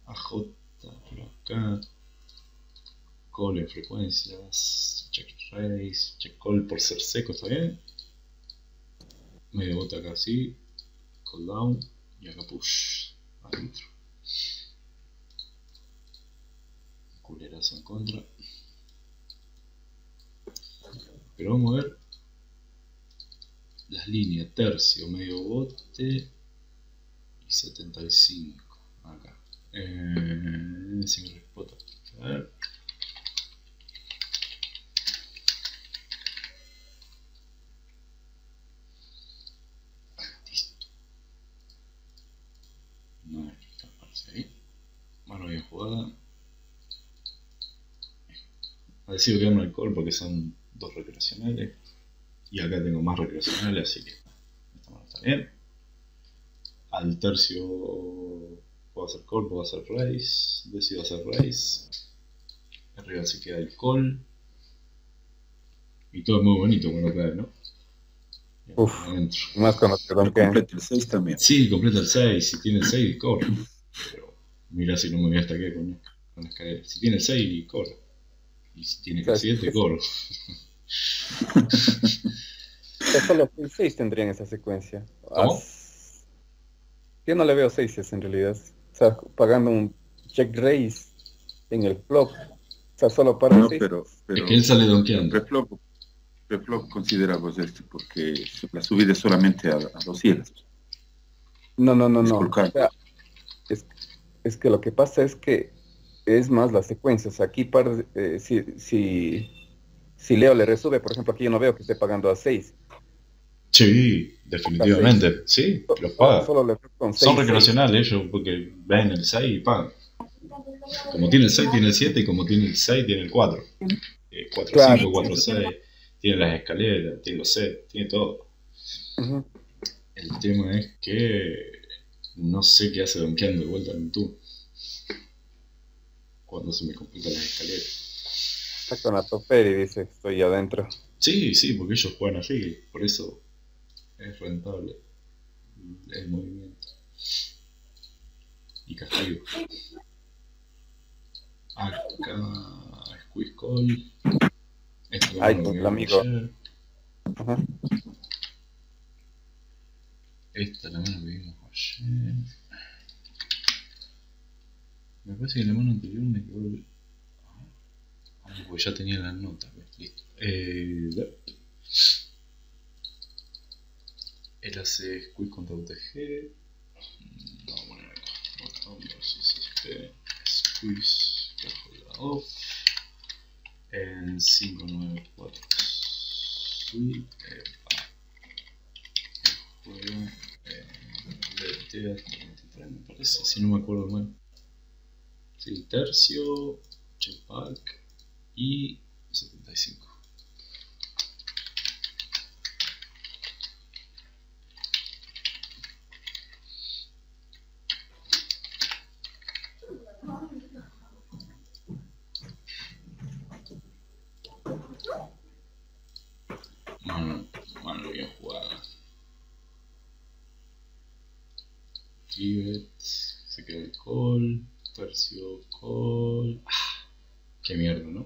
AJ por acá. Call en frecuencias. Check raise. Check call por ser seco, ¿está bien? Medio bota acá así. Call down. Y acá push. Adentro. Culerazo en contra. Pero vamos a ver las líneas. Tercio, medio bote. Y 75. Acá. Single spot. A ver. Listo. No está, parece ahí. Mano bien jugada. Ha decidido quedarme el call porque son dos recreacionales. Y acá tengo más recreacionales, así que esta mano está bien. Al tercio puedo hacer call, puedo hacer raise. Decido hacer raise. Arriba se queda el call. Y todo es muy bonito cuando cae, ¿no? Uf, adentro. Más cuando te Pero donkean. completa el 6 también. Sí, completa el 6. Si tiene el 6, corre. Pero mira si no me voy hasta aquí con las caderas. Si tiene el 6, corre. Y si tiene el 7, corre. Solo 6 tendrían esa secuencia. ¿Cómo? Yo no le veo 6 en realidad. O sea, pagando un check raise en el flop. O sea, solo para No, 6. pero Es que él sale donkeando. preflop consideramos porque la subida es solamente a 2 hilos. No. Disculpa. O sea, es que lo que pasa es que es más las secuencias. Aquí, si Leo le resube, por ejemplo, aquí yo no veo que esté pagando a 6. Sí, definitivamente. Sí, los paga. Solo le veo con 6. Son recreacionales ellos porque ven el 6 y pagan. Como tiene el 6, tiene el 7. Y como tiene el 6, tiene el 4. 4, Claro. 5, 4, 6. Tiene las escaleras, tiene los sets, tiene todo. Uh-huh. El tema es que no sé qué hace donkeando de vuelta en tú cuando se me complican las escaleras. Está con la topera y dice, estoy adentro. Sí, porque ellos juegan así, por eso es rentable el movimiento. Y castigo. Acá, squeeze call. Ahí con el amigo. Ajá. Esta la mano que vimos ayer. Me parece que en la mano anterior me quedó el... porque ya tenía las notas, listo. Él hace squeeze contra UTG. Vamos a poner acá. Botón versus squeeze cajo off. En 594 sweep. El juego BT me parece, si no me acuerdo mal. Sí, tercio, checkback y 75. Mano bien jugada. Trivet, se queda el call, tercio call. Qué mierda, ¿no?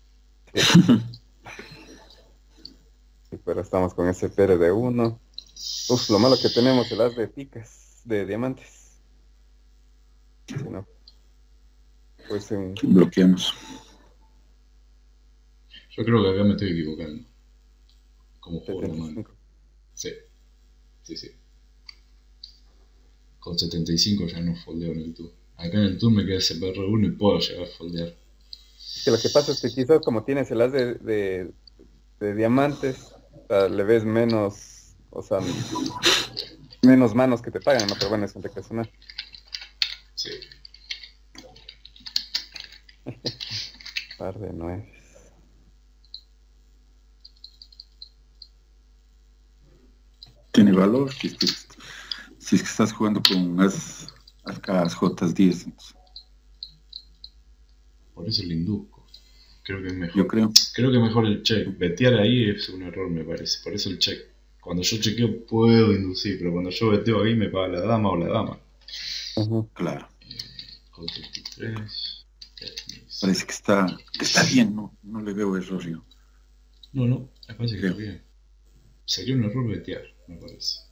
Sí, pero estamos con ese Pere de 1. Uf, lo malo que tenemos es el as de picas, de diamantes. Si no, pues bloqueamos. Yo creo que acá me estoy equivocando. Como juego normal. Sí. Con 75 ya no foldeo en el tour. Acá en el tour me queda ese PR1 y puedo llegar a foldear. Que lo que pasa es que quizás como tienes el as de diamantes, o sea, le ves menos, o sea, menos manos que te pagan, ¿no? Pero bueno, es recreacional. Sí. Par de 9. Tiene valor si es que estás jugando con as J10. Entonces. Por eso le induzco. Creo que es mejor. Yo creo. Creo que mejor el check. Betear ahí es un error, me parece. Por eso el check. Cuando yo chequeo puedo inducir, pero cuando yo beteo ahí me paga la dama o la dama. Uh-huh. Claro. 33. Parece que está bien, no le veo error yo. No, me parece que está bien. Sería un error vetear, me parece.